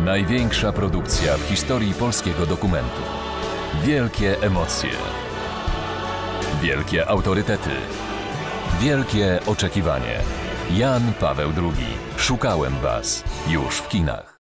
Największa produkcja w historii polskiego dokumentu. Wielkie emocje. Wielkie autorytety. Wielkie oczekiwanie. Jan Paweł II. Szukałem Was. Już w kinach.